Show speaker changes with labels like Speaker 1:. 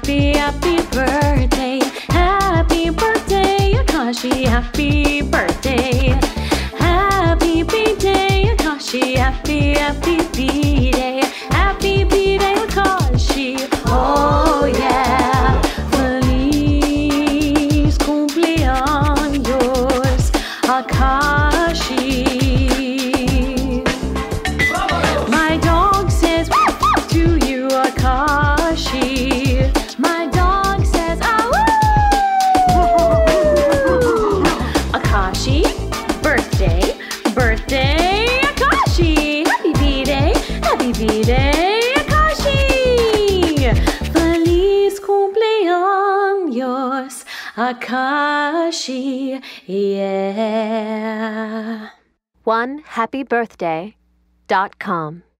Speaker 1: happy, happy birthday. Happy birthday, Akashi, happy birthday. Happy B-Day, Akashi, happy, happy B-Day. Happy B-Day, Akashi, oh yeah. Feliz cumpleaños, Akashi. My dog says to you, Akashi. My dog says, awoo! Akashi, birthday, birthday, Akashi. Happy B-Day, Akashi. Feliz cumpleaños, Akashi, yeah.
Speaker 2: OneHappyBirthday.com